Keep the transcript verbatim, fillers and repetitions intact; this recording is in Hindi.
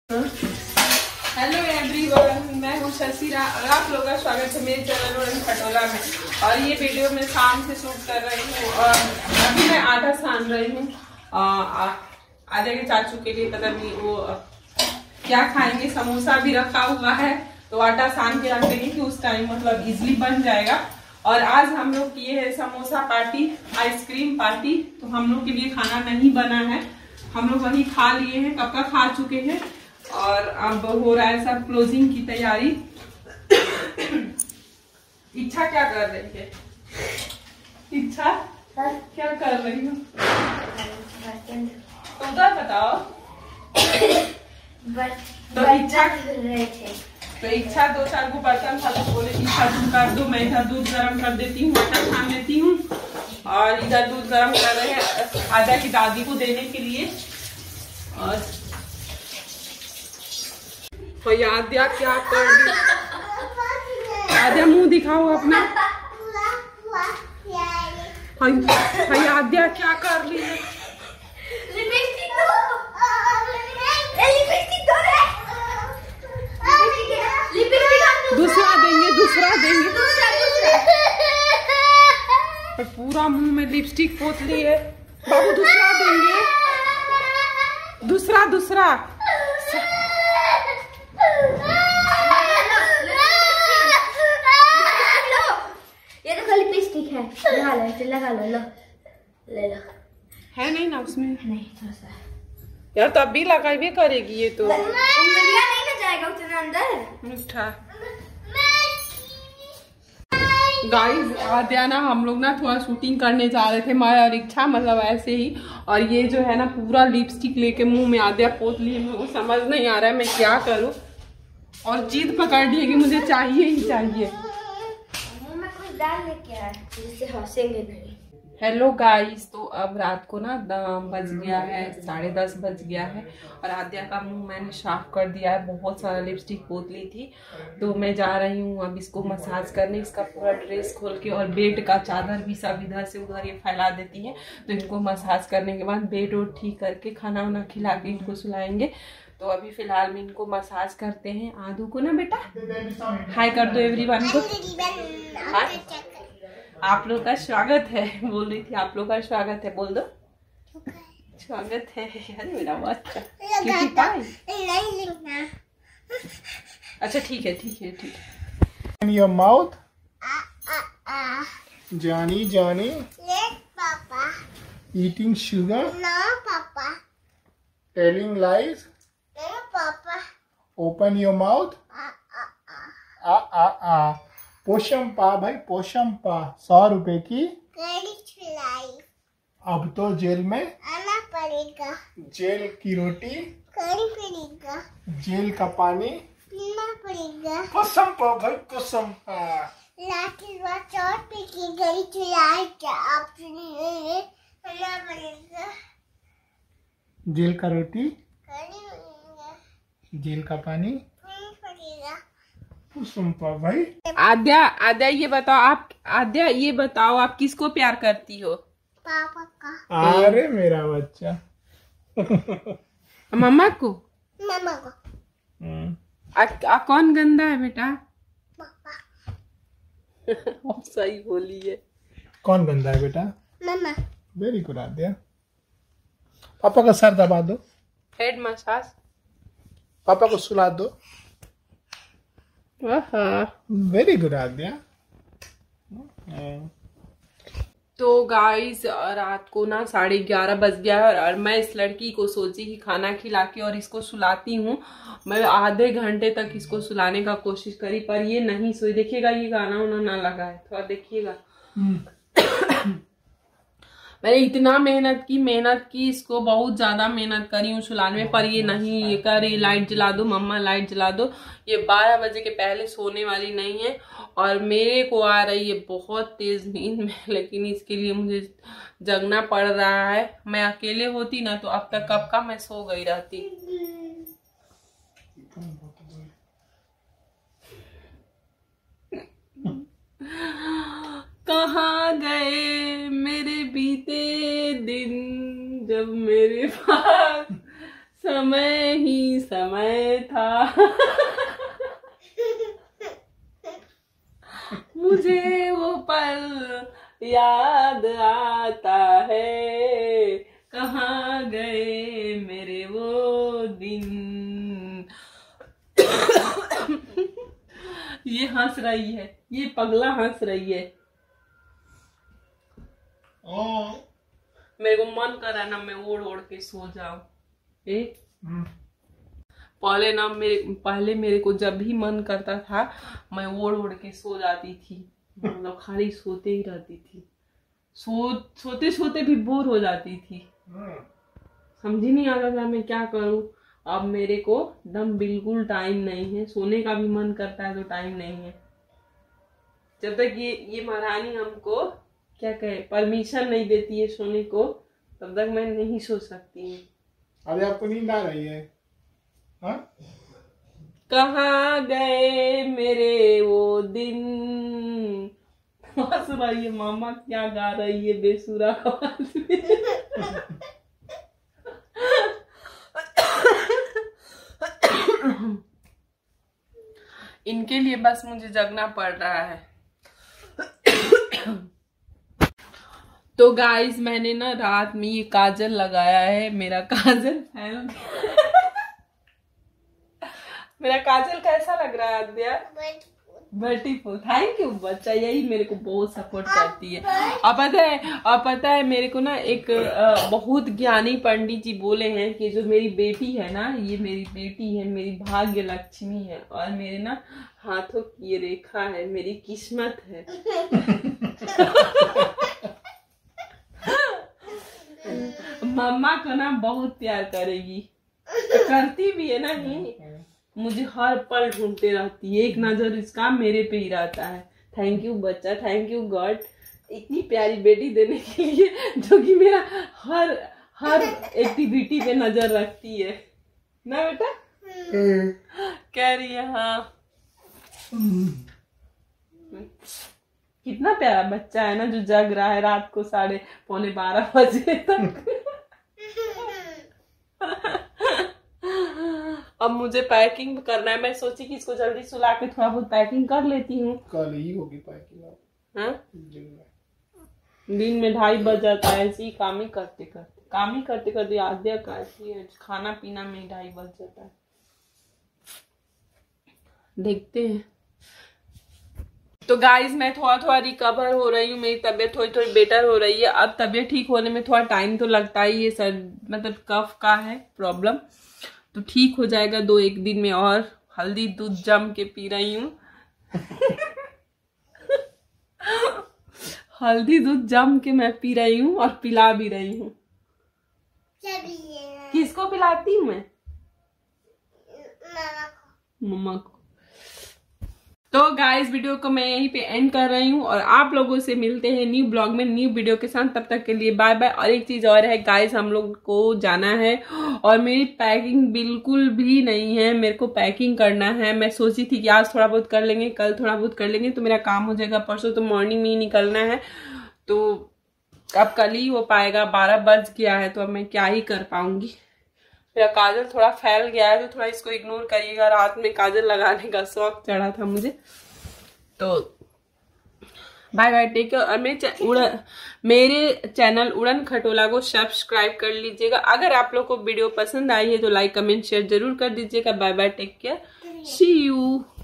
हेलो एवरीवन, मैं हूँ शशि और आप लोगों का स्वागत है मेरे चैनल उड़न खटोला में। और ये वीडियो मैं शाम से शूट कर रही हूँ और अभी मैं आटा सान रही हूँ आधे के चाचू के लिए। पता नहीं वो क्या खाएंगे, समोसा भी रखा हुआ है तो आटा सान के रख देंगे कि उस टाइम मतलब इजिली बन जाएगा। और आज हम लोग किए हैं समोसा पार्टी, आइसक्रीम पार्टी। तो हम लोग के लिए खाना नहीं बना है, हम लोग वही खा लिए हैं, कब का खा चुके हैं। और अब हो रहा है सब क्लोजिंग की तैयारी। इच्छा क्या कर रही है? इच्छा क्या कर रही हो? उधर बताओ। तो इच्छा तो इच्छा दो चार को बर्तन था तो बोले इच्छा तुम कर दो, मैं इधर दूध गर्म कर देती हूँ, आटा छान लेती हूँ। और इधर दूध गर्म कर रहे हैं आधा की दादी को देने के लिए। और आद्या क्या कर रही? आद्या मुंह दिखाओ अपना। भाई आद्या क्या कर रही है? दूसरा देंगे दूसरा देंगे पूरा मुंह में लिपस्टिक पोत ली है बाबू। दूसरा देंगे, दूसरा दूसरा ये तो खाली लिपस्टिक है, लगा लो लगा लो, लो ले लो। है नहीं ना उसमें? नहीं थोड़ा सा यार तब भी लगाई करेगी ये तो। उंगलियां नहीं ना जाएगा उतना अंदर। अच्छा गाइस, आद्या ना हम लोग ना थोड़ा शूटिंग करने जा रहे थे, मैं और इच्छा मतलब ऐसे ही। और ये जो है ना पूरा लिपस्टिक लेके मुंह में आद्या पोत लिए, मेरे को समझ नहीं आ रहा है मैं क्या करूं। और जिद पकड़ ली है कि मुझे चाहिए ही चाहिए। मुंह में कुछ डाल लेके आए जिससे हंसेंगे नहीं। हेलो गाइस, तो अब रात को ना बज गया है, साढ़े दस बज गया है। और आद्या का मुंह मैंने साफ कर दिया है, बहुत सारा लिपस्टिक पोत ली थी। तो मैं जा रही हूँ अब इसको मसाज करने, इसका पूरा ड्रेस खोल के। और बेड का चादर भी सब इधर से उधर ये फैला देती है। तो इनको मसाज करने के बाद बेड वोड ठीक करके खाना वाना खिला के इनको सुलाएंगे। तो अभी फिलहाल में इनको मसाज करते हैं। आदू को ना बेटा हाय कर दो एवरीवन को। आप लोग का स्वागत है, बोल रही थी आप लोग का स्वागत है, बोल दो स्वागत है। अरे मेरा बच्चा अच्छा ठीक है ठीक है ठीक है। Your mouth Johny Johny papa eating sugar no papa telling lies no papa open your mouth ah ah ah पोषम पा भाई, पोषम पा सौ रुपए की अब तो जेल में आना पड़ेगा, जेल की रोटी खानी पड़ेगा, जेल का पानी पीना पड़ेगा। पोषम पा भाई, पोषम पा लाठी चौथ पे की गई चुराई क्या आप आना पड़ेगा, जेल का रोटी खानी पड़ेगा, जेल का पानी पीना पड़ेगा। पोषम पा भाई। आद्या आद्या ये बताओ आप, आद्या ये बताओ आप किसको प्यार करती हो? पापा का। अरे मेरा बच्चा मम्मा को? मामा को। आ, आ, कौन गंदा है बेटा? पापा। सही बोली है। कौन गंदा है बेटा? मामा। Very good Aadya. पापा का सर दबा दो, हेड मसाज। पापा को सुला दो। Very good Aadya. तो गाइस रात को ना साढ़े ग्यारह बज गया है और मैं इस लड़की को सोची कि खाना खिला के और इसको सुलाती हूँ। मैं आधे घंटे तक इसको सुलाने का कोशिश करी पर ये नहीं सोई। देखिएगा ये गाना उना ना लगा है, थोड़ा देखिएगा। मैंने इतना मेहनत की मेहनत की इसको बहुत ज्यादा मेहनत करी हूँ सुलाने में पर ये नहीं ये कर रही लाइट जला दो मम्मा, लाइट जला दो। ये बारह बजे के पहले सोने वाली नहीं है और मेरे को आ रही है बहुत तेज नींद में, लेकिन इसके लिए मुझे जगना पड़ रहा है। मैं अकेले होती ना तो अब तक कब का मैं सो गई रहती। कहाँ गए मेरे बीते दिन जब मेरे पास समय ही समय था। मुझे वो पल याद आता है, कहाँ गए मेरे वो दिन। ये हंस रही है, ये पगला हंस रही है। ओ मेरे को मन कर रहा है ना मैं ओढ़ ओढ़ के सो जाऊं। ए पहले ना मेरे पहले मेरे को जब भी मन करता था मैं ओढ़ ओढ़ के सो जाती थी, मतलब खाली सोते ही रहती थी। सो सोते सोते भी बोर हो जाती थी, समझ ही नहीं आता था मैं क्या करूं। अब मेरे को दम बिल्कुल टाइम नहीं है, सोने का भी मन करता है तो टाइम नहीं है। जब तक ये ये महारानी हमको क्या कहे परमिशन नहीं देती है सोने को, तब तक मैं नहीं सो सकती हूँ। अभी आपको नींद आ रही है? हाँ? कहाँ गए मेरे वो दिन। हंस रही है मामा, क्या गा रही है बेसुरा आवाज में। इनके लिए बस मुझे जगना पड़ रहा है। तो गाइस मैंने ना रात में ये काजल लगाया है, मेरा काजल फैल गया। मेरा काजल कैसा लग रहा है आद्या? ब्यूटीफुल, थैंक यू बच्चा, यही मेरे को बहुत सपोर्ट करती है। अब पता है अब पता है मेरे को ना एक आ, बहुत ज्ञानी पंडित जी बोले हैं कि जो मेरी बेटी है ना, ये मेरी बेटी है, मेरी भाग्य लक्ष्मी है, और मेरे ना हाथों की ये रेखा है, मेरी किस्मत है। मम्मा को ना बहुत प्यार करेगी, करती भी है ना, ही मुझे हर पल ढूंढते रहती है, एक नजर इसका मेरे पे ही रहता है। थैंक यू बच्चा, थैंक यू गॉड, इतनी प्यारी बेटी देने के लिए जो कि मेरा हर हर एक्टिविटी पे नजर रखती है ना बेटा। कह रही है हाँ। कितना प्यारा बच्चा है ना जो जग रहा है रात को साढ़े पौने बारह बजे तक। अब मुझे पैकिंग करना है, मैं सोची कि इसको जल्दी सुला के थोड़ा बहुत पैकिंग कर लेती हूँ। कल ही होगी पैकिंग। हाँ दिन में ढाई बज जाता है, ऐसे ही काम ही करते करते काम ही करते करते आद्या कैसी है, खाना पीना में ढाई बज जाता है। देखते हैं। तो गाइज मैं थोड़ा थोड़ा रिकवर हो रही हूँ, मेरी तबीयत थोड़ी थोड़ी बेटर हो रही है। अब तबीयत ठीक होने में थोड़ा टाइम तो लगता ही है, सर मतलब कफ का है प्रॉब्लम, तो ठीक हो जाएगा दो एक दिन में। और हल्दी दूध जम के पी रही हूँ। हल्दी दूध जम के मैं पी रही हूँ और पिला भी रही हूँ। किसको पिलाती हूँ मैं? मम्मा को। तो गाइस वीडियो को मैं यहीं पे एंड कर रही हूँ और आप लोगों से मिलते हैं न्यू ब्लॉग में न्यू वीडियो के साथ। तब तक के लिए बाय बाय। और एक चीज और है गाइस, हम लोग को जाना है और मेरी पैकिंग बिल्कुल भी नहीं है, मेरे को पैकिंग करना है। मैं सोची थी कि आज थोड़ा बहुत कर लेंगे, कल थोड़ा बहुत कर लेंगे, तो मेरा काम हो जाएगा। परसों तो मॉर्निंग में ही निकलना है, तो अब कल ही हो पाएगा। बारह बज गया है तो अब मैं क्या ही कर पाऊंगी। मेरा काजल थोड़ा फैल गया है तो थोड़ा इसको इग्नोर करिएगा। रात में काजल लगाने का शौक चढ़ा था मुझे। तो बाय बाय, टेक केयर। और मेरे उड़न मेरे चैनल उड़न खटोला को सब्सक्राइब कर लीजिएगा। अगर आप लोग को वीडियो पसंद आई है तो लाइक कमेंट शेयर जरूर कर दीजिएगा। Bye bye, take care, see you.